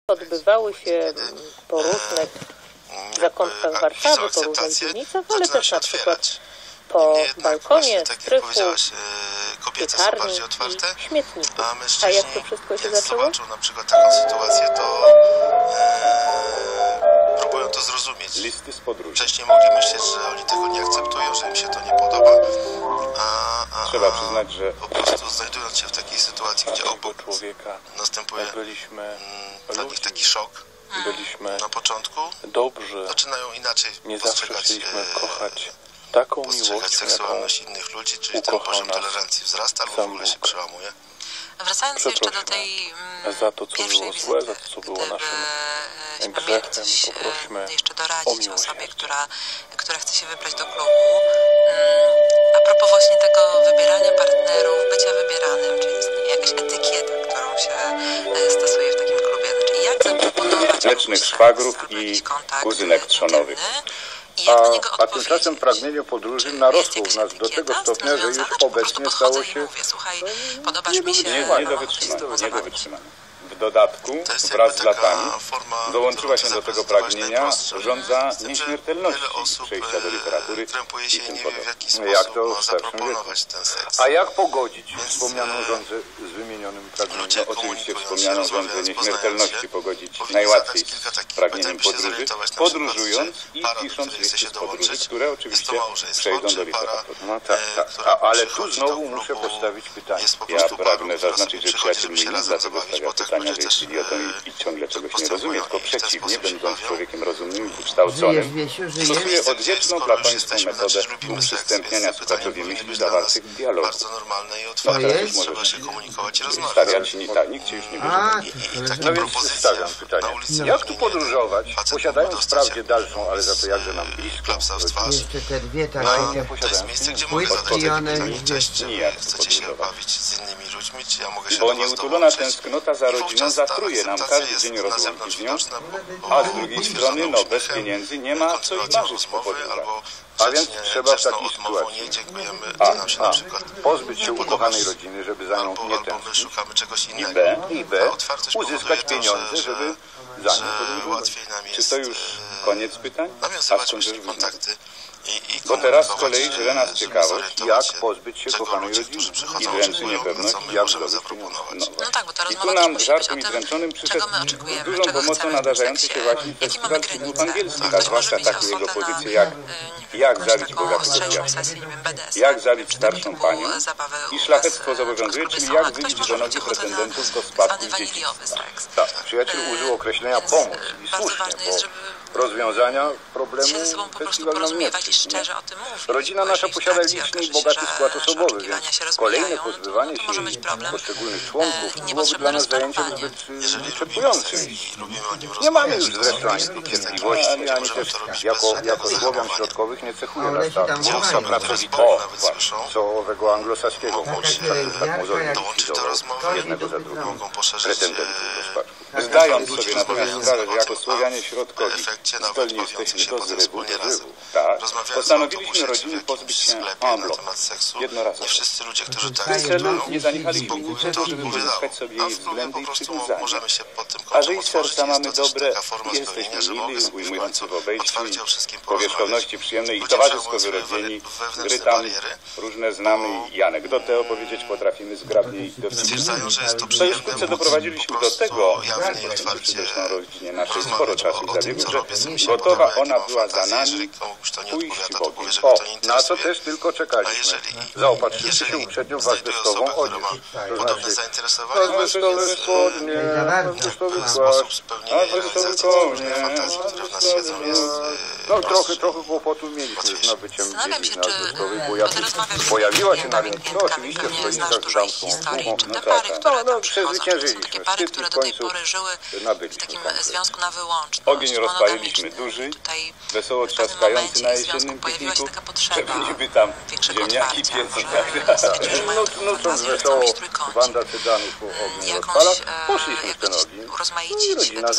odbywały się po różnych zakątkach Warszawy, po różnych dzielnicach, ale też na przykład po balkonie, strychu, piekarni i śmietniku. A jak to wszystko się zaczęło? Zobaczył na przykład taką sytuację, to próbują to zrozumieć. Listy z podróży. Wcześniej mogli myśleć, że oni tego nie akceptują, że im się to nie podoba. Trzeba przyznać, że po prostu znajdując się w takiej sytuacji, gdzie obok człowieka następuje dla nich taki szok byliśmy na początku, dobrzy, zaczynają inaczej nie zawsze postrzegać kochać taką postrzegać miłością, seksualność innych ludzi, czyli ten poziom tolerancji wzrasta albo w ogóle się przełamuje. Wracając jeszcze do tej za to, co pierwszej było wizyty, złe, za to, co było naszym grzechem, poprośmy jeszcze o doradzić osobie, miłosierdzie. która chce się wybrać do klubu. A propos właśnie tego wybierania partnerów, bycia wybieranym, czy jest jakaś etykieta, którą się stosuje w takim klubie? Znaczy, jak zaproponować mlecznych komuś szwagrów seks albo i jakiś kontakt kuzynek trzonowych. intymny i jak na niego A odpowiedzieć? tymczasem pragnienie podróży narosło w nas do tego stopnia, że już obecnie stało się... Mówię, słuchaj, podobasz mi się... Nie do wytrzymania. W dodatku, To jest wraz z jakby taka latami, forma, dołączyła się którą do tego zaprezentować pragnienia najprostsze, żądza z tym, że nieśmiertelności wiele osób przejścia do literatury krępuje i się tym nie wie, w podobne. jaki Jak sposób to w ma starszym zaproponować ten seks. A jak pogodzić wspomnianą żądzę z wymienionym pragnieniem? Ludzie Oczywiście komunikują się, wspomnianą żądzę rozmawiając, nieśmiertelności poznając się, pogodzić powinni najłatwiej zadać kilka z takich pragnieniem pytań, by się podróży, zorientować na przykład, podróżując że i para, do pisząc której listy chce się z podróży, dołączyć, które jest oczywiście to małżeństwo, przejdą czy do para, literatury. No tak, która ale tu przychodzi znowu do muszę klubu, postawić pytanie. jest po Ja prostu pragnę parą, która zaznaczyć, sobie że przychodzi, przyjaciel żeby mój się nie razem dlatego zabawić, stawia bo tak pytania, ludzie że jest też idiotą i ciągle czegoś nie rozumie, tylko postępują i w ten przeciwnie, sposób się będąc bawią. człowiekiem rozumnym i wykształconym, stosuje Miejsce, odwieczną skoro już platońską jesteśmy, metodę znaczy, że lubimy seks, uprzystępniania więc pytania słuchaczowi powinny myśli być dla nas zawartych w dialogu. bardzo normalne i To otwarte. jest? Trzeba się komunikować i rozmawiać. Stawiać nikt cię już nie będzie. I takie No więc propozycje stawiam pytanie. na ulicy Jak tu powinien podróżować, facet posiadając dostać wprawdzie dalszą, ale za to jakże nam bliską klapsa w twarz. Jeszcze te dwie takie To jest miejsce, gdzie mogę płytki zadać i one pytanie, już cześć, czy nijak wy chcecie się podróżować. bawić z innymi ludźmi, czy ja mogę się Bo do was nieutulona dołączyć? tęsknota za I rodziną wówczas ta zatruje nam akceptacja każdy jest dzień na rozłąki zewnątrz z nią, widoczna, a z drugiej potwierdzona strony, no bez uśmiechem, pieniędzy nie ma co i kontynuacją marzyć po rozmowy, podróżach. albo A więc grzecznie, trzeba w grzeczną takiej odmową, sytuacji nie dziękujemy, co nam się na przykład pozbyć się podoba, ukochanej rodziny, żeby za nią nie albo my tęsknić, szukamy czegoś innego. i B, A otwartość uzyskać powoduje to, pieniądze, żeby za nią że podróżować. łatwiej nam Czy jest to już koniec pytań? A nawiązywać skąd właśnie też wyznać? kontakty i Bo teraz z komunikować, kolei żyle nas żeby ciekawość, zorientować jak się, pozbyć się czego kochanej ludzie, rodziny którzy i przychodzą, dręczy oczekują, niepewność, co my jak możemy zdobyć zaproponować. No tak, bo ta I tu rozmowa nam musi być o żartem i tym, zmęczonym przyszedł czego my oczekujemy, dużą czego pomocą chcemy w nadarzający seksie, się właśnie jakie mamy festiwal filmów granice. angielskich, a Ktoś może zwłaszcza mieć takie jego ochotę na, pozycje nie wiem, jak jakąś zabić taką bogatego ostrzejszą diabła, sesję, nie wiem, BDSM, jak zabić czy tego starszą typu panią zabawy u i was, szlachectwo na zobowiązuje, przykład czyli sobie jak są, a wybić ktoś może żonowi mieć ochotę na pretendentów do tak spadku zwany dzieci. waniliowy seks. Tak, przyjaciel użył określenia Więc, pomóc i bardzo słusznie, ważne jest, żeby bo rozwiązania problemu się ze sobą po prostu festiwal nam nie porozumiewać i przyniesie. szczerze o tym mówić. Rodzina Bo nasza jeżeli w posiada trakcie liczny okaże i się, bogaty że skład nasze osobowy, oczekiwania się więc kolejne rozmijają, pozbywanie to może być się problem. poszczególnych członków I byłoby niepotrzebne dla nas zajęciem rozczarowanie. zbyt Jeżeli lubimy wyczerpującym. seks i lubimy o nim Nie mamy rozmawiać, już to zresztą ani jest taki cierpliwości, miejsce, ani gdzie też możemy to robić jako bez żadnego Słowian zahamowania. środkowych nie cechuje Ale nas się ta tam Gdzie Fajnie. osoby, które z pracowitość boku nawet słyszą, co owego anglosaskiego mogą się tak mozolnie dołączyć do likwidował rozmowy, jednego za drugim mogą poszerzyć pretendentów do spadku. Zdając ludzi sobie natomiast rozmawiających sprawę, że o jako tym, Słowianie w środkowi efekcie nawet zdolni bawiący jesteśmy się do potem zrywu, wspólnie razem. tak, Rozmawiając postanowiliśmy o autobusie, rodziny czy w pozbyć jakimś się sklepie na amblo. temat seksu. Jednorazowo. Nie wszyscy ludzie, którzy tak W tym celu znają, nie zaniechaliśmy Bogu niczego, to żeby odpowiadało. pozyskać sobie A jej w klubie względy po i prostu przywiązania. możemy się pod tym A kątem że i otworzyć. serca mamy Jest to też dobre, taka forma spełnienia, jesteśmy że mogę mili, sobie w ujmujący końcu w obejściu, otwarcie o wszystkim powierzchowności porozmawiać. przyjemnej i Ludzie towarzysko przełamują wyrobieni, wewnętrzne gry tam bariery, różne znamy i anegdotę opowiedzieć potrafimy zgrabnie i dowcipnie. stwierdzają, że jest to W tej przyjemne sztuce móc doprowadziliśmy po do prostu tego, jawnie i otwarcie przyszedłeczną rodzinie naszej sporo rozmawiać czasu o tym, zabiegł, co że robię, co mi się gotowa podoba, jakie ona mam była za fantazje. nami Jeżeli komuś to nie pójść odpowiada, w to ogień. powie, że go O, to nie na co interesuje. też tylko A czekaliśmy. jeżeli Zaopatrzyliśmy się uprzednio w znajduję azbestową osobę, która odzież. ma To podobne znaczy zainteresowania, azbestowe spodnie, za bardzo. azbestowy w płaszcz. sposób spełnienia i realizacji różnych fantazji, które w nas siedzą, jest No prostszy. trochę kłopotów mieliśmy z nabyciem Zastanawiam się, bielizny czy azbestowej, bo jak będę rozmawiać z pojawiła się na klientami, rynku, no klientkami, oczywiście w pewnie stolicach znasz dużo ich damską historii, umową, czy te no pary, tak, które no, tam przychodzą, czy to są przezwyciężyliśmy. takie pary, Szczyt które w do tej końcu pory żyły w nabyliśmy takim komplet. związku na wyłączność, Ogień rozpaliliśmy monogamicznym. duży, Tutaj wesoło w pewnym trzaskający momencie na w związku jesiennym pojawiła się pikniku, taka potrzeba żeby niby tam większego ziemniaki otwarcia, piec i może tak stwierdzili, że mają taką Nucąc fantazję, że chcą wesoło mieć trójkącik. banda cyganów po ogień Jakąś, rozpala, poszliśmy w jakby ten ogień. No i urozmaicić rodzina taki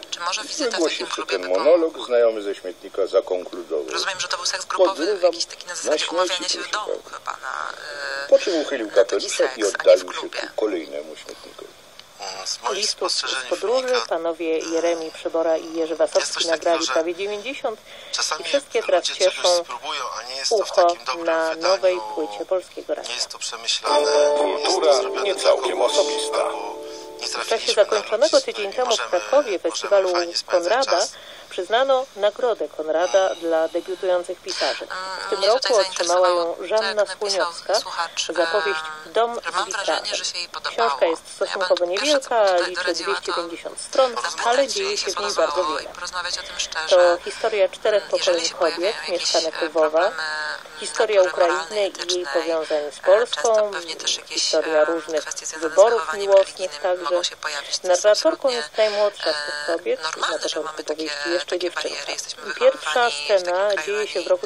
Czy może wizyta w takim Wygłosiwszy klubie ten by monolog, pomogła? znajomy ze śmietnika zakonkludował. Rozumiem, że to był seks grupowy, Podrywam jakiś taki na na zasadzie śmieci umawiania się w proszę domu pana. chyba Po czym uchylił na taki kapeluszek i seks, a nie w oddalił się klubie. ku kolejnemu śmietnikowi. listów z podróży panowie Jeremi Przybora i Jerzy Wasowski nagrali prawie 90 i wszystkie teraz cieszą ucho na nowej płycie Polskiego Radia. Nie jest to przemyślane, Kultura nie całkiem osobista. W czasie zakończonego tydzień temu w Krakowie festiwalu Konrada przyznano Nagrodę Konrada dla debiutujących pisarzy. W tym roku otrzymała ją Żanna Skłoniowska za powieść Dom z witrami. Książka jest stosunkowo niewielka, liczy 250 stron, ale dzieje się w niej bardzo wiele. To historia 4 pokoleń kobiet, mieszkanek Lwowa, historia Ukrainy i jej powiązań z Polską, historia różnych wyborów miłosnych także. Narratorką jest najmłodsza z tych kobiet, na początku powieści jeszcze dziewczynka. Pierwsza scena dzieje się w roku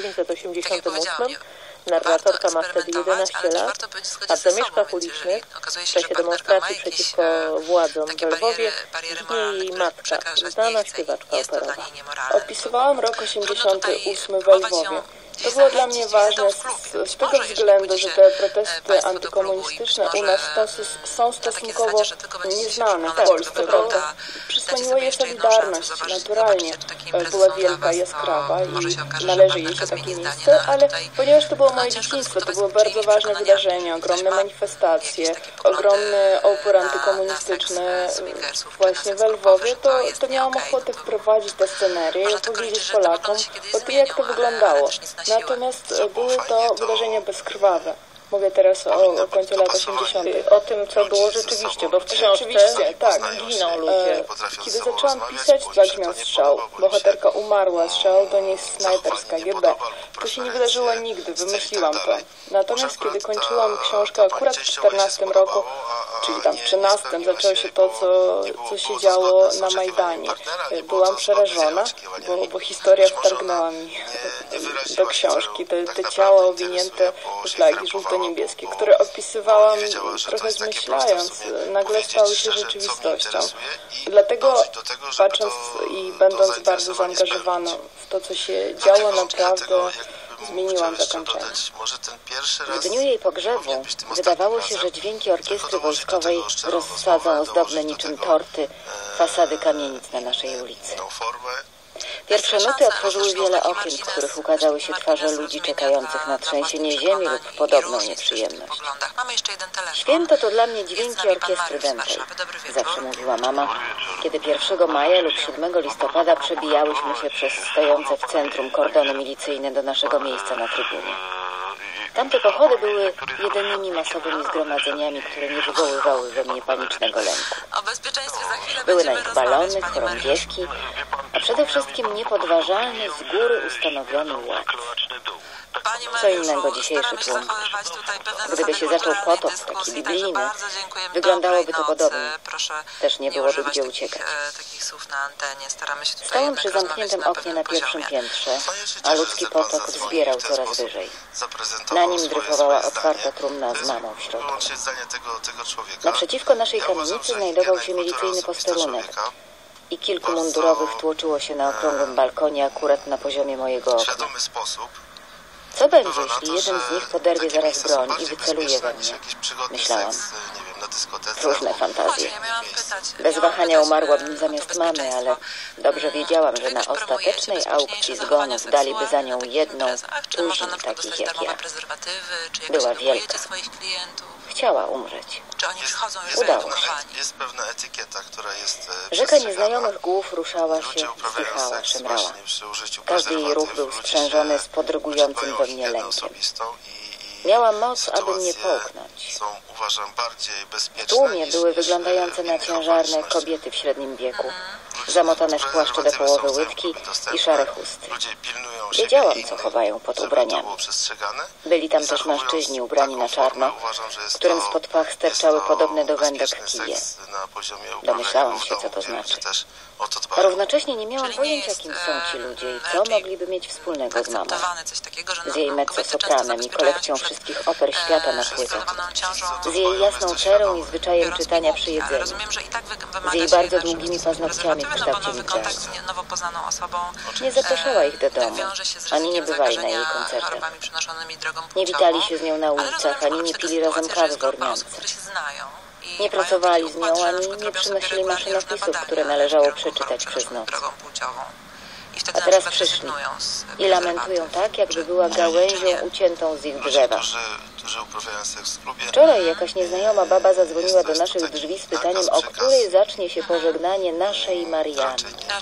1988. Narratorka ma wtedy 11 lat, a w zamieszkach ulicznych w czasie demonstracji przeciwko władzom w Lwowie ginie jej matka, znana śpiewaczka operowa. Opisywałam rok 88 we Lwowie. To było dla mnie ważne z tego względu, że te protesty antykomunistyczne u nas są stosunkowo nieznane w Polsce. Przysłoniła je Solidarność, naturalnie. Była wielka, jaskrawa i należy jej się takie miejsce, ale ponieważ to było moje dzieciństwo, to było bardzo ważne wydarzenie, ogromne manifestacje, ogromny opór antykomunistyczny właśnie we Lwowie, to miałam ochotę wprowadzić tę scenerię i opowiedzieć Polakom o tym, jak to wyglądało. Natomiast były to wydarzenia bezkrwawe. Mówię teraz o końcu lat 80. O tym, co było rzeczywiście, bo w książce giną ludzie. Kiedy zaczęłam pisać, zagrzmiał strzał. Bohaterka umarła, strzał do niej snajper z KGB. To się nie wydarzyło nigdy, wymyśliłam to. Natomiast kiedy kończyłam książkę akurat w 14 roku, czyli tam w 13, zaczęło się to, co się działo na Majdanie. Byłam przerażona, bo historia wtargnęła mi do książki. Te ciała owinięte w flagi żółto-niebieskie, które opisywałam trochę zmyślając, nagle stały się rzeczywistością. Dlatego patrząc i będąc bardzo zaangażowaną w to, co się działo, naprawdę zmieniłam zakończenie. W dniu jej pogrzebu wydawało się, że dźwięki orkiestry wojskowej rozsadzą ozdobne niczym torty fasady kamienic na naszej ulicy. Pierwsze nuty otworzyły wiele okien, w których ukazały się twarze ludzi czekających na trzęsienie ziemi lub podobną nieprzyjemność. Święto to dla mnie dźwięki orkiestry dętej, zawsze mówiła mama, kiedy 1 maja lub 7 listopada przebijałyśmy się przez stojące w centrum kordony milicyjne do naszego miejsca na trybunie. Tamte pochody były jedynymi masowymi zgromadzeniami, które nie wywoływały we mnie panicznego lęku. Były na nich balony, chorągiewki, a przede wszystkim niepodważalny, z góry ustanowiony ład. Co innego dzisiejszy tłum. Gdyby się zaczął potop, taki biblijny, wyglądałoby to podobnie. Też nie byłoby gdzie uciekać. Stałem przy zamkniętym oknie na pierwszym piętrze, a ludzki potok wzbierał coraz wyżej. Na nim dryfowała otwarta trumna z mamą w środku. Naprzeciwko naszej kamienicy znajdował się milicyjny posterunek i kilku mundurowych tłoczyło się na okrągłym balkonie akurat na poziomie mojego okna. Co będzie, jeśli jeden z nich poderwie zaraz broń i wyceluje we mnie? Myślałam. Różne fantazje. Bez wahania umarłabym zamiast mamy, ale dobrze wiedziałam, że na ostatecznej aukcji zgonów daliby za nią jedną tuzin takich jak ja. Była wielka. Chciała umrzeć. Udało się. Jest pewna etykieta, która jest Rzeka nieznajomych głów ruszała się, wzdychała, szemrała. Każdy jej ruch był sprzężony z podrygującym we mnie lękiem. Miała moc, aby mnie połknąć. W tłumie były wyglądające na ciężarne kobiety w średnim wieku, zamotane w płaszcze do połowy łydki i szare chusty. Wiedziałam, co chowają pod ubraniami. Byli tam też mężczyźni ubrani na czarno, którym spod pach sterczały podobne do wędek kije. Domyślałam się, co to znaczy. A równocześnie nie miałam pojęcia, kim są ci ludzie i co mogliby mieć wspólnego z mamą. Z jej mezzosopranem i kolekcją wszystkich oper świata na płytach. Z jej jasną cerą i zwyczajem czytania przy jedzeniu. Z jej bardzo długimi paznokciami w kształcie migdału. Nie zapraszała ich do domu, ani nie bywali na jej koncertach. Nie witali się z nią na ulicach, ani nie pili razem kawy w Ormiance. Nie pracowali z nią, ani nie przynosili maszynopisów, które należało przeczytać przez noc. A teraz przyszli i lamentują tak, jakby była gałęzią uciętą z ich drzewa. Wczoraj jakaś nieznajoma baba zadzwoniła do naszych drzwi z pytaniem, o której zacznie się pożegnanie naszej Marianny.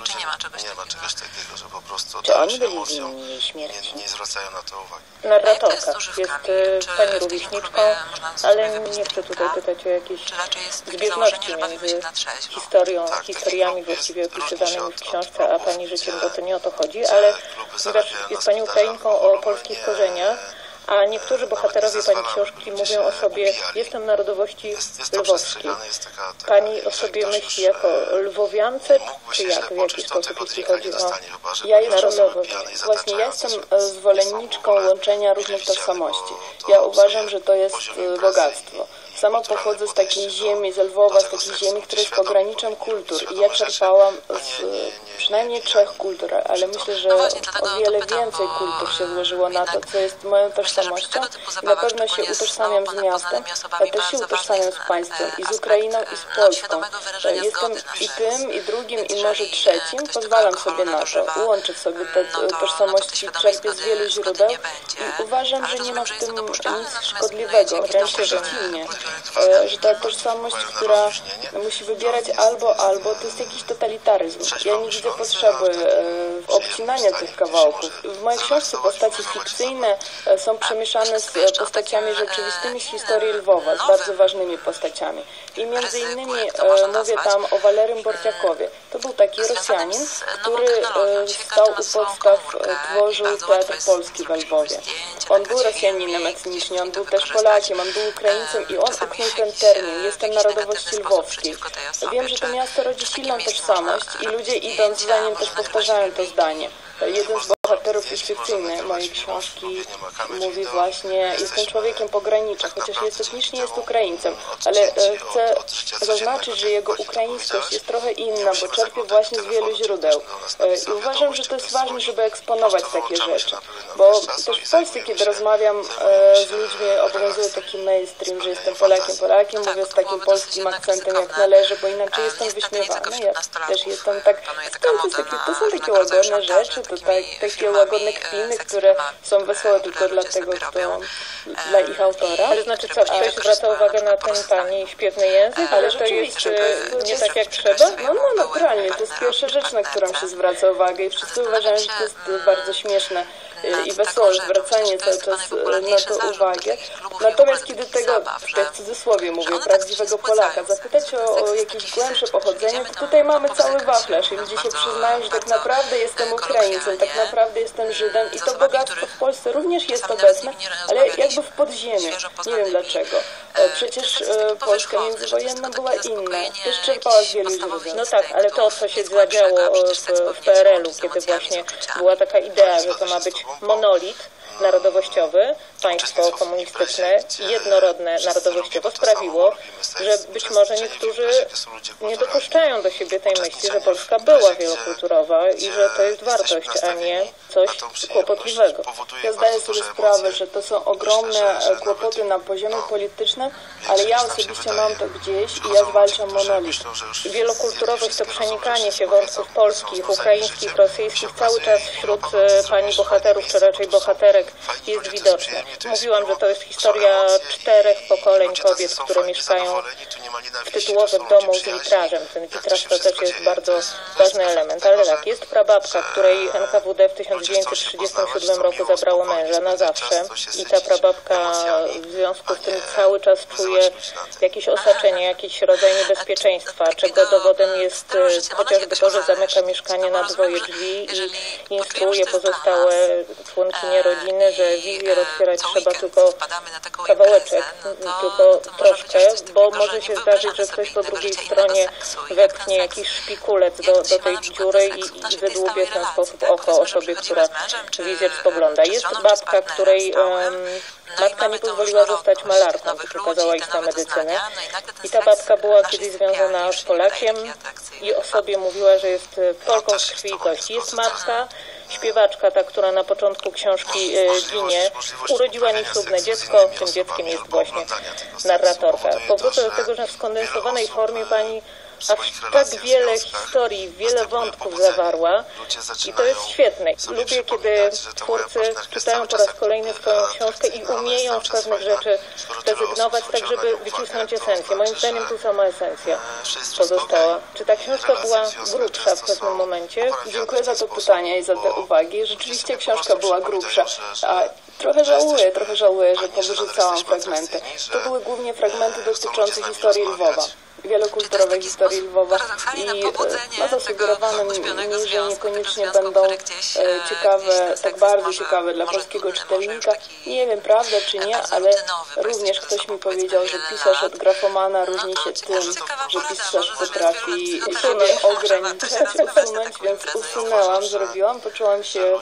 Czy oni byli winni jej śmierci? Nie zwracają na to uwagi. Narratorka jest pani rówieśniczką, ale nie chcę tutaj pytać o jakieś zbieżności między historiami właściwie opisywanymi w książce, a pani życiem, bo to nie o to chodzi, ale ponieważ jest pani Ukrainką o polskich korzeniach, a niektórzy bohaterowie pani książki mówią o sobie, jestem narodowości lwowskiej. Pani o sobie myśli jako lwowiance, czy jak, w jaki sposób, jeśli chodzi o Ja jestem właśnie ja jestem zwolenniczką łączenia różnych tożsamości. Ja uważam, że to jest bogactwo. Sama pochodzę z takiej ziemi, z Lwowa, z takiej ziemi, która jest pograniczem kultur. I ja czerpałam z przynajmniej 3 kultur, ale myślę, że o wiele więcej kultur się złożyło na to, co jest moją tożsamością. I na pewno się utożsamiam z miastem, ale też się utożsamiam z państwem, i z Ukrainą, i z Polską. Jestem i tym, i drugim, i może trzecim. Pozwalam sobie na to. Łączę w sobie te tożsamości, czerpię z wielu źródeł i uważam, że nie ma w tym nic szkodliwego, wręcz przeciwnie. Że ta tożsamość, która musi wybierać albo, to jest jakiś totalitaryzm. Ja nie widzę potrzeby obcinania tych kawałków. W mojej książce postaci fikcyjne są przemieszane z postaciami rzeczywistymi z historii Lwowa, z bardzo ważnymi postaciami. I między innymi mówię tam o Walerym Bortiakowie. To był taki Rosjanin, który stał u podstaw, tworzył Teatr Polski w Lwowie. On był Rosjaninem etnicznie, on był też Polakiem, on był Ukraińcem i on uknął ten termin, jestem narodowości lwowskiej. Wiem, że to miasto rodzi silną tożsamość i ludzie idąc za nim też powtarzają to zdanie. Jeden z bohaterów jest fikcyjny mojej książki, mówi właśnie, jestem człowiekiem pogranicza, chociaż jest etnicznie, jest Ukraińcem, ale chcę zaznaczyć, że jego ukraińskość jest trochę inna, bo czerpie właśnie z wielu źródeł. I uważam, że to jest ważne, żeby eksponować takie rzeczy, bo też w Polsce, kiedy rozmawiam z ludźmi, obowiązuje taki mainstream, że jestem Polakiem, mówię z takim polskim akcentem jak należy, bo inaczej jestem wyśmiewany. Ja też jestem tak, to są takie łagodne rzeczy, to takie łagodne kpiny, które są wesołe tylko dlatego, dla ich autora. Ale znaczy co, ktoś zwraca uwagę na ten pani śpiewny język, ale to jest nie tak jak trzeba? No naturalnie, to jest pierwsza rzecz, na którą się zwraca uwagę i wszyscy uważają, że to jest bardzo śmieszne i wesołe zwracanie cały czas na to uwagę. Natomiast kiedy tego, w cudzysłowie mówię, prawdziwego Polaka, zapytać o jakieś głębsze pochodzenie, to tutaj mamy cały wachlarz i ludzie się przyznają, że tak naprawdę jestem Ukraińcem, tak naprawdę jestem Żydem i to bogactwo w Polsce również jest obecne, ale jakby w podziemiu. Nie wiem dlaczego. Przecież Polska międzywojenna była inna, też czerpała z wielu źródeł. No tak, ale to, co się zadziało w PRL-u, kiedy właśnie była taka idea, że to ma być monolit narodowościowy, państwo komunistyczne, jednorodne narodowościowo sprawiło, że być może niektórzy nie dopuszczają do siebie tej myśli, że Polska była wielokulturowa i że to jest wartość, a nie coś kłopotliwego. Ja zdaję sobie sprawę, że to są ogromne kłopoty na poziomie politycznym, ale ja osobiście mam to gdzieś i ja zwalczam monolit. Wielokulturowość to przenikanie się wątków polskich, ukraińskich, rosyjskich cały czas wśród pani bohaterów, czy raczej bohaterek jest widoczne. Mówiłam, że to jest historia 4 pokoleń kobiet, które mieszkają w tytułowym domu z witrażem. Ten witraż to też jest bardzo ważny element, ale tak, jest prababka, której NKWD w 1937 roku zabrało męża na zawsze i ta prababka w związku z tym cały czas czuje jakieś osaczenie, jakiś rodzaj niebezpieczeństwa, czego dowodem jest chociażby to, że zamyka mieszkanie na 2 drzwi i instruuje pozostałe członkinie rodziny, że wizjer otwierać trzeba tylko kawałeczek, tylko troszkę, bo może się zdarzyć, że ktoś po drugiej stronie wepchnie jakiś szpikulec do tej dziury i wydłubie w ten sposób oko osobie, która wizjer spogląda. Jest babka, której matka nie pozwoliła zostać malarką, wykazała iść na medycynę. I ta babka była kiedyś związana z Polakiem i o sobie mówiła, że jest Polką z krwi i kości. Jest matka śpiewaczka, ta, która na początku książki ginie, urodziła nieślubne dziecko, tym dzieckiem jest właśnie narratorka. Powrócę do tego, że w skondensowanej formie pani aż tak wiele historii, wiele wątków zawarła i to jest świetne. Lubię, kiedy twórcy czytają po raz kolejny swoją książkę i umieją z pewnych rzeczy rezygnować, tak żeby wycisnąć esencję. Moim zdaniem tu sama esencja pozostała. Czy ta książka była grubsza w pewnym momencie? Dziękuję za to pytanie i za te uwagi. Rzeczywiście książka była grubsza. A trochę żałuję, że powyrzucałam fragmenty. To były głównie fragmenty dotyczące historii Lwowa. Wielokulturowej historii Lwowa i ma zasugerowane mi, że niekoniecznie będą ciekawe, tak bardzo ciekawe dla polskiego czytelnika. Nie wiem, prawda czy nie, ale również ktoś mi powiedział, że pisarz od grafomana różni się tym, że pisarz potrafi sobie ograniczać, usunąć, więc usunęłam, zrobiłam, poczułam się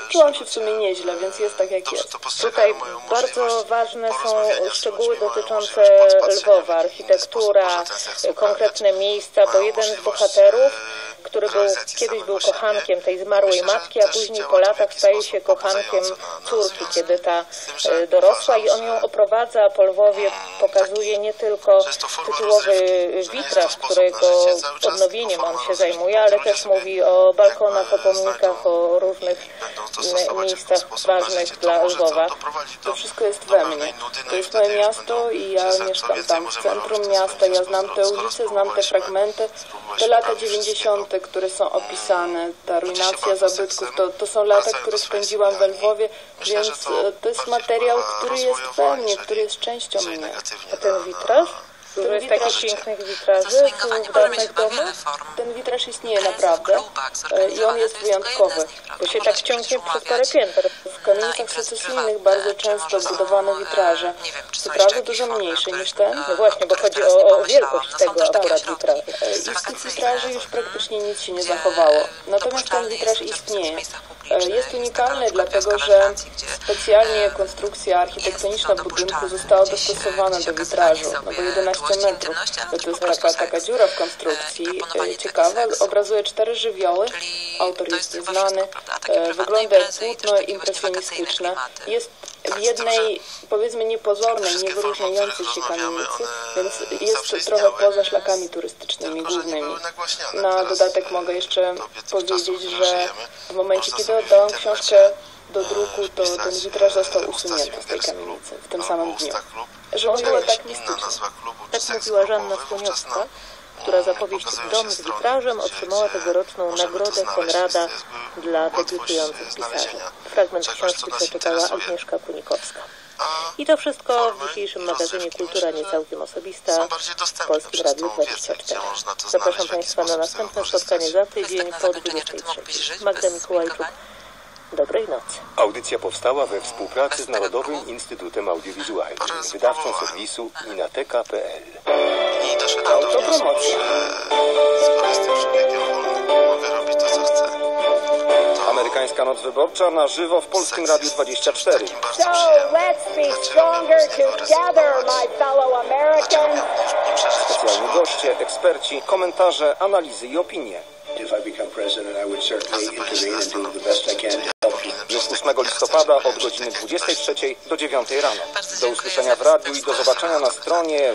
w sumie nieźle, więc jest tak jak jest. Tutaj bardzo ważne są szczegóły dotyczące Lwowa, architektura, konkretne miejsca, bo jeden z bohaterów, który kiedyś był kochankiem tej zmarłej matki, a później po latach staje się kochankiem córki, kiedy ta dorosła i on ją oprowadza po Lwowie, pokazuje nie tylko tytułowy witraż, którego odnowieniem on się zajmuje, ale też mówi o balkonach, o pomnikach, o różnych miejscach ważnych dla Lwowa. To wszystko jest we mnie. To jest moje miasto i ja mieszkam tam w centrum miasta, ja znam te ulice, znam te fragmenty. Te lata 90., które są opisane, ta ruinacja zabytków, to są lata, które spędziłam we Lwowie, więc to jest materiał, który jest we mnie, który jest częścią mnie. A ten witraż? Dużo jest takich pięknych witraży w dawnych domach? Ten witraż istnieje naprawdę i on jest wyjątkowy. Bo się tak ciągnie przez parę pięter. W kamienicach secesyjnych bardzo często budowano witraże. Co prawda dużo mniejsze niż ten. No właśnie, bo chodzi o wielkość tego akurat witrażu. I z tych witraży już praktycznie nic się nie zachowało. Natomiast ten witraż istnieje. Jest unikalny, dlatego że specjalnie konstrukcja architektoniczna budynku została dostosowana do witrażu, no bo 11 metrów. To jest taka dziura w konstrukcji, ciekawa, obrazuje 4 żywioły, autor jest nieznany, wygląda jak płótno impresjonistyczne. Jest w jednej, powiedzmy, niepozornej, niewyróżniającej się kamienicy, więc jest trochę poza szlakami turystycznymi głównymi. Na dodatek mogę jeszcze powiedzieć, że w momencie, kiedy oddałam książkę do druku, to ten witraż został usunięty z tej kamienicy w tym samym dniu. Że on był tak mistyczny. Tak mówiła Żanna Słoniowska, która za powieść Dom z witrażem otrzymała tegoroczną Nagrodę Konrada dla debiutujących pisarzy. Fragment książki przeczytała Agnieszka Kunikowska. I to wszystko w dzisiejszym magazynie Kultura Niecałkiem Osobista w Polskim Radiu 24. Zapraszam Państwa na następne spotkanie za tydzień po 23. Magda Mikołajczuk. Dobrej nocy. Audycja powstała we współpracy z Narodowym Instytutem Audiowizualnym, wydawcą serwisu inateka.pl. I doszedłem do wniosku, że skoro jestem człowiekiem wolnym, mogę robić to, co chcę. Amerykańska Noc Wyborcza na żywo w Polskim Radiu 24. So let's be stronger together, my fellow Americans. Specjalni goście, eksperci, komentarze, analizy i opinie. Już 8 listopada od godziny 23 do 9 rano. Do usłyszenia w radiu i do zobaczenia na stronie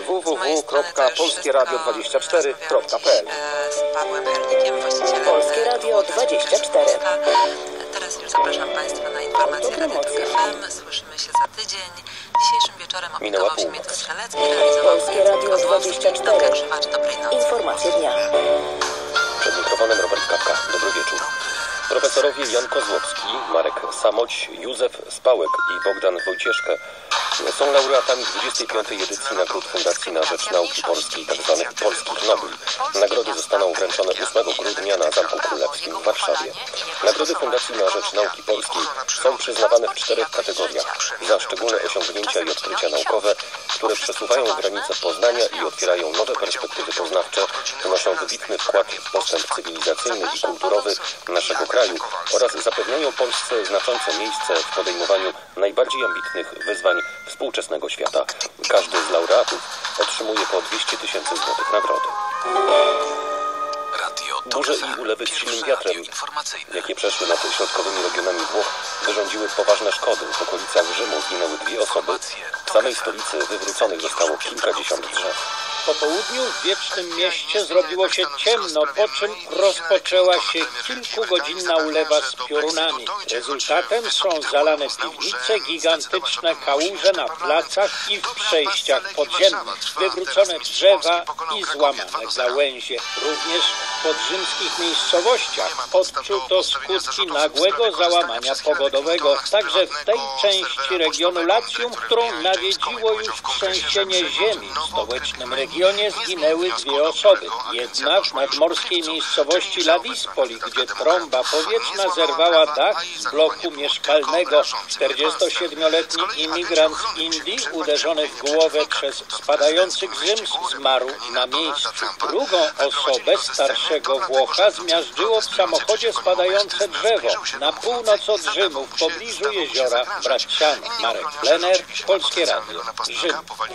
www.polskieradio24.pl. Z Pawłem Hernikiem, właścicielem Polskie Radio 24. Teraz już zapraszam Państwa na informacje Radia FM. Słyszymy się za tydzień. Dzisiejszym wieczorem opiekował się Mieczysław Strzelecki, realizował Polskie Radio 24. Grzywacz. Dobrej nocy. Informacje dnia. Przed mikrofonem Robert Kapka. Dobry wieczór. Profesorowie Jan Kozłowski, Marek Samoć, Józef Spałek i Bogdan Wojcieszkę są laureatami 25. edycji Nagród Fundacji na Rzecz Nauki Polskiej, tzw. Polskich Nobli. Nagrody zostaną wręczone 8 grudnia na Zamku Królewskim w Warszawie. Nagrody Fundacji na Rzecz Nauki Polskiej są przyznawane w 4 kategoriach. Za szczególne osiągnięcia i odkrycia naukowe, które przesuwają granice poznania i otwierają nowe perspektywy poznawcze, wnoszą wybitny wkład w postęp cywilizacyjny i kulturowy naszego kraju oraz zapewniają Polsce znaczące miejsce w podejmowaniu najbardziej ambitnych wyzwań współczesnego świata. Każdy z laureatów otrzymuje po 200 000 złotych nagrody. Radio Burze i ulewy z silnym wiatrem, jakie przeszły nad środkowymi regionami Włoch, wyrządziły poważne szkody. W okolicach Rzymu zginęły 2 osoby. W samej stolicy wywróconych zostało kilkadziesiąt drzew. Po południu w Wiecznym Mieście zrobiło się ciemno, po czym rozpoczęła się kilkugodzinna ulewa z piorunami. Rezultatem są zalane piwnice, gigantyczne kałuże na placach i w przejściach podziemnych, wywrócone drzewa i złamane gałęzie. Również w podrzymskich miejscowościach odczuto skutki nagłego załamania pogodowego. Także w tej części regionu Latium, którą nawiedziło już trzęsienie ziemi, w stołecznym regionie zginęły 2 osoby. Jedna w nadmorskiej miejscowości Ladispoli, gdzie trąba powietrzna zerwała dach z bloku mieszkalnego. 47-letni imigrant z Indii, uderzony w głowę przez spadający gzyms, zmarł na miejscu. Drugą osobę, starszego Włocha, zmiażdżyło w samochodzie spadające drzewo na północ od Rzymu, w pobliżu jeziora Bracciano. Marek Plener, Polskie Radio, Rzym.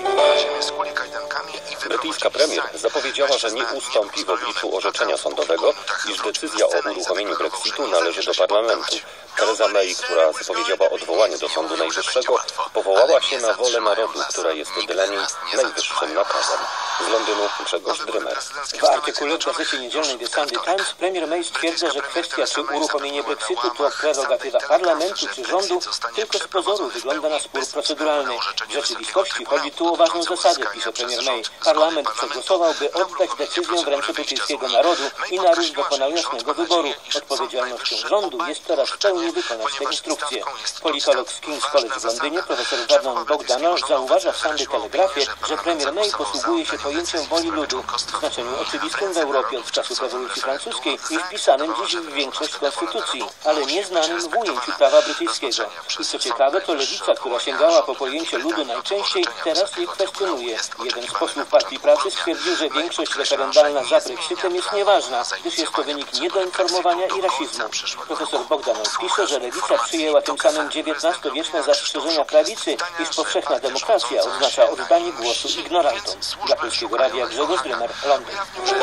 Brytyjska premier zapowiedziała, że nie ustąpi w obliczu orzeczenia sądowego, iż decyzja o uruchomieniu Brexitu należy do parlamentu. Theresa May, która zapowiedziała odwołanie do Sądu Najwyższego, powołała się na wolę narodu, która jest dla niej najwyższym nakazem. Z Londynu Grzegorz Drymer. W artykule w gazecie niedzielnej The Sunday Times premier May stwierdza, że kwestia, czy uruchomienie Brexitu to prerogatywa parlamentu czy rządu, tylko z pozoru wygląda na spór proceduralny. W rzeczywistości chodzi tu o ważną zasadę, pisze premier May. Parlament przegłosował, by oddać decyzję w ręce brytyjskiego narodu i naród dokonał jasnego wyboru. Odpowiedzialnością rządu jest teraz w pełni wykonać te instrukcje. Politolog z King's College w Londynie, profesor Vernon Bogdanow, zauważa w Sunday Telegraphie, że premier May posługuje się pojęciem woli ludu w znaczeniu oczywistym w Europie od czasów rewolucji francuskiej i wpisanym dziś w większość konstytucji, ale nieznanym w ujęciu prawa brytyjskiego. I co ciekawe, to lewica, która sięgała po pojęcie ludu najczęściej, teraz je kwestionuje. Jeden z posłów Partii Pracy stwierdził, że większość referendalna za Brexitem jest nieważna, gdyż jest to wynik niedoinformowania i rasizmu. Profesor Bogdanow pisze, że lewica przyjęła tym samym XIX-wieczne zastrzeżenia prawicy, iż powszechna demokracja oznacza oddanie głosu ignorantom. Dla Polskiego Radia Grzegorz Drymer, Londyn.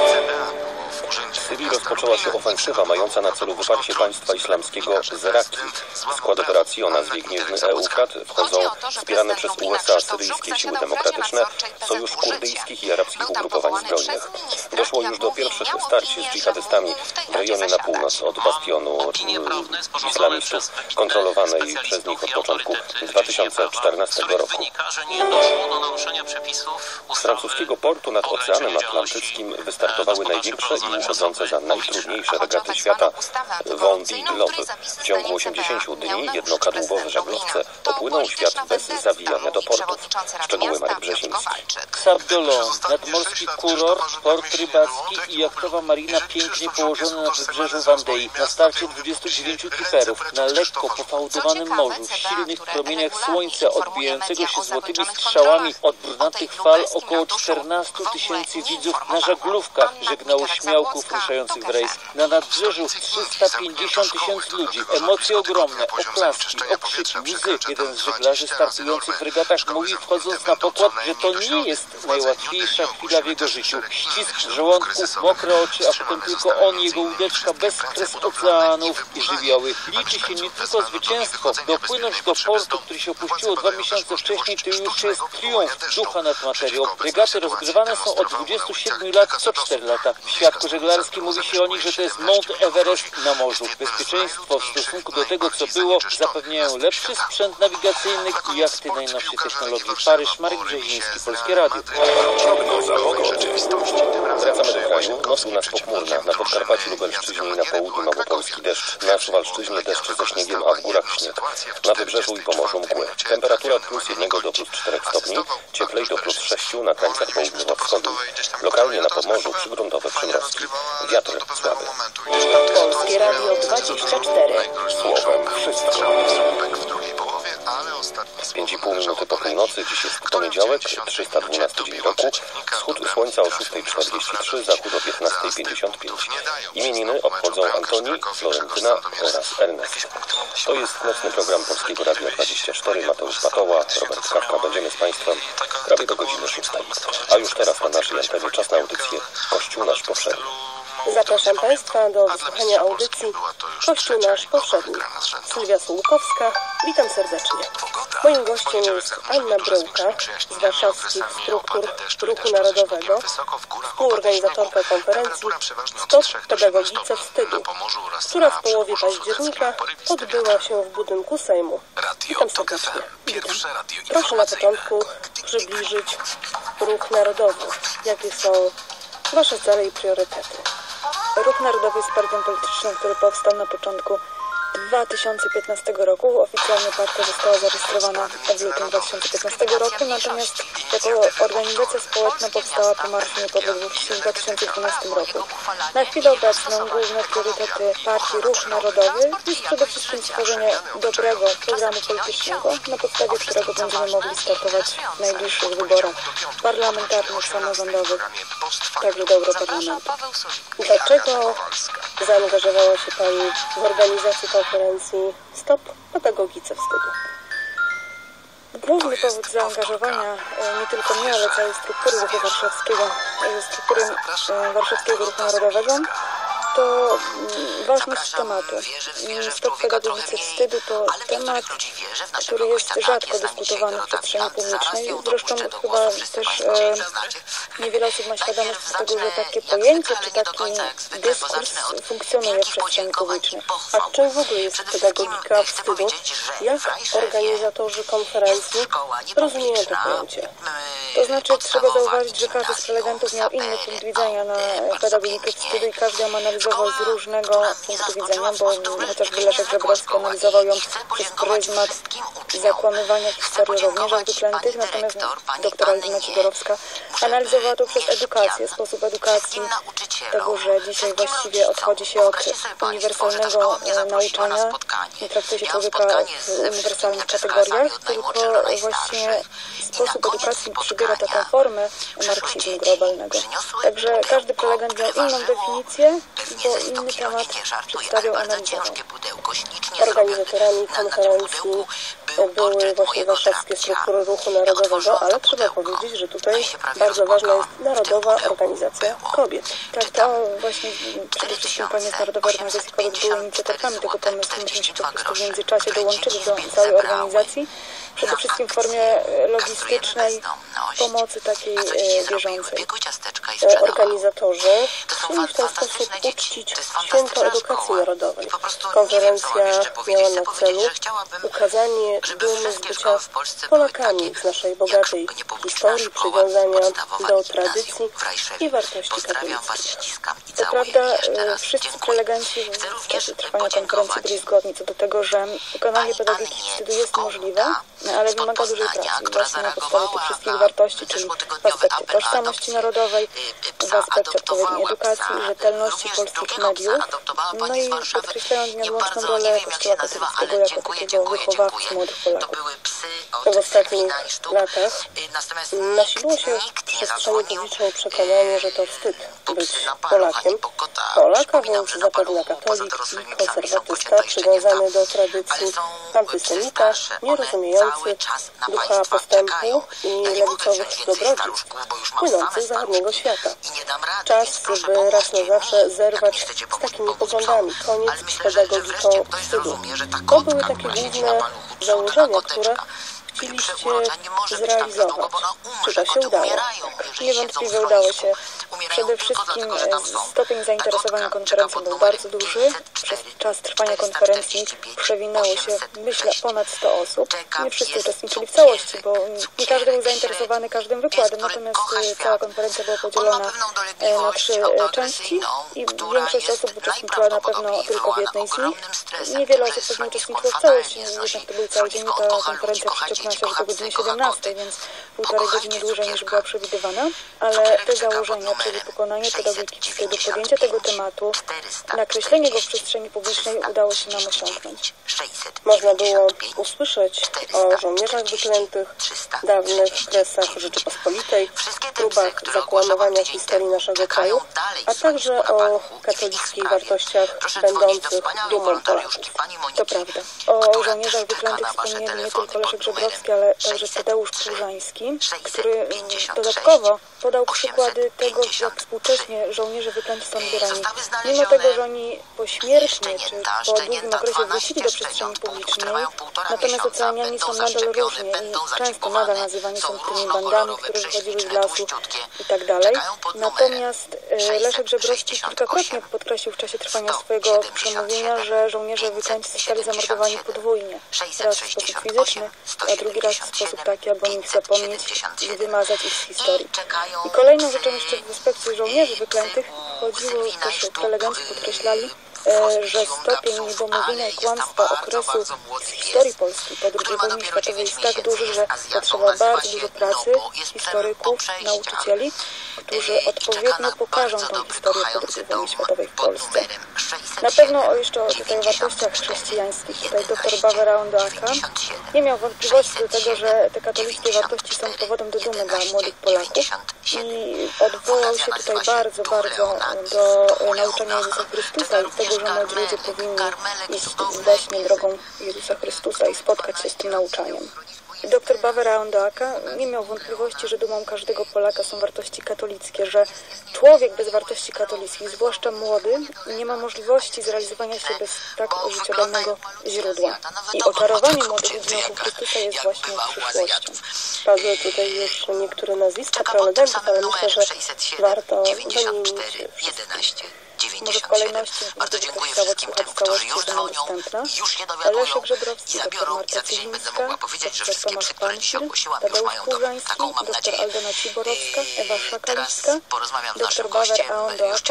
W Syrii rozpoczęła się ofensywa mająca na celu wyparcie państwa islamskiego z Raki. W skład operacji o nazwie Gniewny Eufrat wchodzą wspierane przez USA syryjskie siły demokratyczne, sojusz kurdyjskich i arabskich ugrupowań zbrojnych. Doszło już do pierwszych starć z dżihadystami w rejonie na północ od bastionu islamistów, kontrolowanej przez nich od początku 2014 roku. Z francuskiego portu nad Oceanem Atlantyckim wystartowały największe i uchodzące za najtrudniejsze regaty świata Vendée Globe. W ciągu 80 dni jednokadłubowe żaglowce opłyną świat bez zawijania do portów. Szczegóły Marek Brzeziński. Cap d'Olonne, nadmorski kurort, port rybacki i jachtowa marina pięknie położone na wybrzeżu Vendée. Na starcie 29 triperów na lekko pofałdowanym morzu, w silnych promieniach słońca odbijającego się złotymi strzałami od brunatnych fal, około 14 000 widzów na żaglówkach żegnało śmiałków ruszających w rejs. Na nadbrzeżu 350 000 ludzi. Emocje ogromne, oklaski, okrzyki, łzy. Jeden z żeglarzy startujących w regatach mówi, wchodząc na pokład, że to nie jest najłatwiejsza chwila w jego życiu. Ścisk w żołądku, mokre oczy, a potem tylko on, jego łódeczka bez kres oceanów i żywioły. Liczy się nie tylko zwycięstwo. Dopłynąć do portu, który się opuściło 2 miesiące wcześniej, to już jest triumf ducha nad materią. Regaty rozgrywane są od 27 lat co 4 lata. W świadku żeglarskim mówi się o nich, że to jest Mount Everest na morzu. Bezpieczeństwo w stosunku do tego, co było, zapewniają lepszy sprzęt nawigacyjny i jachty najnowszej technologii. Paryż, Marek Brzeziński, Polskie Radio. Wracamy do kraju. Noc u nas pochmurna. Na Podkarpaciu, Lubelszczyźnie i na południu Małopolski deszcz. Na Suwalszczyźnie deszcz ze śniegiem, a w górach śnieg. Na Wybrzeżu i Pomorzu mgły. Temperatura od +1 do +4 stopni. Cieplej do +6 na krańcach południowo-wschodnich. Lokalnie na Pomorzu przygruntowe przymrozki. Wiatr słaby. Polskie Radio 24. Słowem wszystko. 5,5 minuty po północy. Dziś jest poniedziałek, 312 dzień roku. Wschód słońca o 6:43, zachód o 15:55. Imieniny obchodzą Antoni, Florentyna oraz Ernest. To jest nocny program Polskiego Radia 24. Mateusz Patoła, Robert Kawka. Będziemy z Państwem prawie do godziny 6. A już teraz na naszej antenie czas na audycję Kościół nasz po przerwie. Zapraszam Państwa do wysłuchania audycji Kościół Nasz Powszedni. Sylwia Sułkowska, witam serdecznie. Moim gościem jest Anna Bryłka z warszawskich struktur Ruchu Narodowego, współorganizatorka konferencji Stop Pedagogice Wstydu, która w połowie października odbyła się w budynku Sejmu. Witam serdecznie. Witam. Proszę na początku przybliżyć Ruch Narodowy. Jakie są Wasze cele i priorytety? Ruch Narodowy jest partią polityczną, który powstał na początku 2015 roku. Oficjalnie partia została zarejestrowana w lutym 2015 roku, natomiast jako organizacja społeczna powstała po Marszu Niepodległości w 2012 roku. Na chwilę obecną główne priorytety partii Ruch Narodowy jest przede wszystkim stworzenie dobrego programu politycznego, na podstawie którego będziemy mogli startować w najbliższych wyborach parlamentarnych, samorządowych, także do Europarlamentu. Dlaczego zaangażowała się Pani w organizację konferencji Stop Pedagogice Wstydu? Główny powód zaangażowania nie tylko mnie, ale całej struktury Ruchu Warszawskiego, Warszawskiego Ruchu Narodowego to ważność tematu. Stop Pedagogice Wstydu to temat, który jest rzadko dyskutowany w przestrzeni publicznej. Zresztą chyba też niewiele osób ma świadomość tego, że takie pojęcie czy taki dyskurs funkcjonuje w przestrzeni publicznej. A czym w ogóle jest pedagogika wstydu? Jak organizatorzy konferencji rozumieją to pojęcie? To znaczy trzeba zauważyć, że każdy z prelegentów miał inny punkt widzenia na pedagogikę wstydu i każdy ją analizował z różnego punktu widzenia, bo chociażby Leszek Żebrowski analizował ją przez pryzmat zakłamywania historii żołnierzach wyklętych, natomiast doktora Elwina Cidorowska analizowała to przez edukację, sposób edukacji, tego, że dzisiaj właściwie odchodzi się od uniwersalnego nauczania, nie traktuje się człowieka w uniwersalnych kategoriach, tylko właśnie sposób edukacji przybiera taką formę marksizmu globalnego. Także każdy prelegent miał inną definicję, bo inny temat przedstawiał, analizował. Organizatorami konferencji były właśnie warszawskie struktury Ruchu Narodowego, ale trzeba powiedzieć, że tutaj bardzo ważna jest Narodowa Organizacja Kobiet. Tak, to właśnie przede wszystkim panie z Narodowej Organizacji Kobiet były inicjatorkami tego pomysłu. Myśmy się po prostu w międzyczasie dołączyli do całej organizacji, przede wszystkim w formie logistycznej pomocy takiej bieżącej. Organizatorzy chcieli w ten sposób uczcić Święto Edukacji Narodowej. Konferencja miała na celu ukazanie dumy z bycia Polakami, z naszej bogatej historii, przywiązania do tradycji i wartości katolickich. Co prawda wszyscy prelegenci w czasie trwania konferencji byli zgodni co do tego, że wykonanie pedagogiki wstydu jest możliwe, ale wymaga dużej pracy właśnie na podstawie tych wszystkich wartości, czyli w aspekcie tożsamości narodowej, w aspekcie odpowiedniej edukacji i rzetelności polskich mediów, no i podkreślając nieodłączną rolę Kościoła katolickiego jako takiego wychowawcy młodych Polaków. W ostatnich latach nasiliło się w przestrzeni publicznej przekonanie, że to wstyd być Polakiem. Polaka więc zapewnia katolik i konserwatysta przywiązany do tradycji, antysemita, nierozumiejący ducha postępu i lewicowych dobrodziejstw płynących z zachodniego świata. Czas, by raz na zawsze zerwać z takimi poglądami. Koniec z pedagogiką wstydu. To były takie główne założenia, które chcieliście zrealizować. Czy to się udało? Niewątpliwie udało się. Przede wszystkim stopień zainteresowania konferencją był bardzo duży. Przez czas trwania konferencji przewinęło się, myślę, ponad 100 osób. Nie wszyscy uczestniczyli w całości, bo nie każdy był zainteresowany każdym wykładem, natomiast cała konferencja była podzielona na 3 części i większość osób uczestniczyła na pewno tylko w jednej z nich. Niewiele osób pewnie uczestniczyło w całości, jednak to był cały dzień i ta konferencja przeciągnęła się aż do godziny 17, więc 1,5 godziny dłużej niż była przewidywana, ale te założenia, czyli pokonanie pedagogiki wstydu, podjęcie tego tematu, nakreślenie go w przestrzeni publicznej udało się nam osiągnąć. Można było usłyszeć o żołnierzach wyklętych, dawnych kresach Rzeczypospolitej, próbach zakłamywania historii naszego kraju, a także o katolickich wartościach będących dumą Polaków. To prawda. O żołnierzach wyklętych wspomnieli nie tylko Leszek Żebrowski, ale także Tadeusz Płużański, który dodatkowo podał przykłady tego, jak współcześnie żołnierze wyklęci są odbierani. Mimo tego, że oni pośmiertnie czy po długim okresie wrócili do przestrzeni publicznej, natomiast oceniani są nadal różnie i często nadal nazywani są tymi bandami, które wychodziły z lasu i tak dalej. Natomiast Leszek Żebrowski kilkakrotnie podkreślił w czasie trwania swojego przemówienia, że żołnierze wyklęci zostali zamordowani podwójnie. Raz w sposób fizyczny, a drugi raz w sposób taki, aby o nich zapomnieć i wymazać ich z historii. I kolejną rzeczą jeszcze w aspekcie żołnierzy wyklętych chodziło też, prelegenci podkreślali, że stopień niedomówienia i kłamstwa okresu z historii Polski po II wojnie światowej jest tak duży, że potrzeba bardzo dużo pracy historyków, nauczycieli, którzy odpowiednio pokażą tę historię po II wojnie światowej w Polsce. Na pewno jeszcze tutaj o wartościach chrześcijańskich. Tutaj dr Barbara Ondoaka nie miał wątpliwości do tego, że te katolickie wartości są powodem do dumy dla młodych Polaków i odwołał się tutaj bardzo do nauczania Jezusa Chrystusa i tego, że młodzi ludzie powinni iść właśnie drogą Jezusa Chrystusa i spotkać się z tym nauczaniem. Dr Barbara Ondoaka nie miał wątpliwości, że dumą każdego Polaka są wartości katolickie, że człowiek bez wartości katolickich, zwłaszcza młody, nie ma możliwości zrealizowania się bez tak życiodajnego źródła. I oczarowanie młodych ludzi na Chrystusa jest właśnie przyszłością. Padły tutaj już niektóre nazwiska prelegentów, ale myślę, że warto wymienić może w kolejności, gdyby ktoś chciał odsłuchać całość, jest ona dostępna. Leszek Żebrowski, dr Marta Cywińska, dr Tomasz Panfil, Tadeusz Płużański, dr Aldona Ciborowska, Ewa Szakalicka, dr Barbara Ondoaka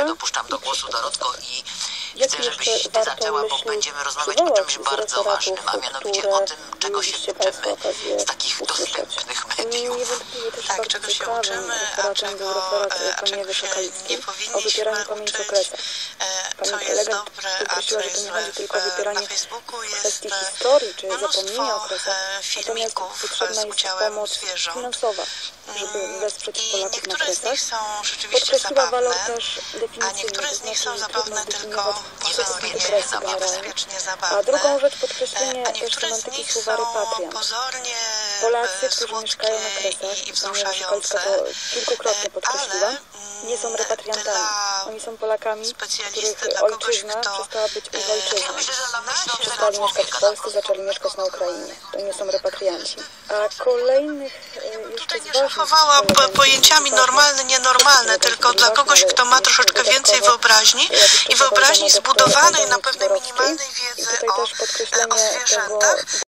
i jakie jeszcze warto myśli przywołać z referatów, które mieliście Państwo okazję usłyszeć. Niewątpliwie też bardzo ciekawym referatem był referat pani Ewy Szakalickiej o wypieraniu pamięci okresach. Pani prelegent podkreśliła, że to nie chodzi tylko o wypieranie kwestii historii czy zapomnienia o okresach, natomiast potrzebna jest pomoc finansowa, żeby wesprzeć Polaków na Kresach. Podkreśliła walor też definicyjny, to znaczy, że trudno zdefiniować, co to są te Kresy generalnie. A drugą rzecz podkreślenie też semantyki słowa repatriant. Polacy, którzy mieszkają na Kresach, ponieważ Szakalicka to kilkukrotnie podkreśliła, nie są repatriantami. Oni są Polakami, których ojczyzna przestała być ich ojczyzną. Przestali mieszkać w Polsce, zaczęli mieszkać na Ukrainie. To nie są repatrianci. A kolejnych jeszcze z szafowała pojęciami normalne, nienormalne, tylko dla kogoś, kto ma troszeczkę więcej wyobraźni i wyobraźni zbudowanej na pewnej minimalnej wiedzy o zwierzętach.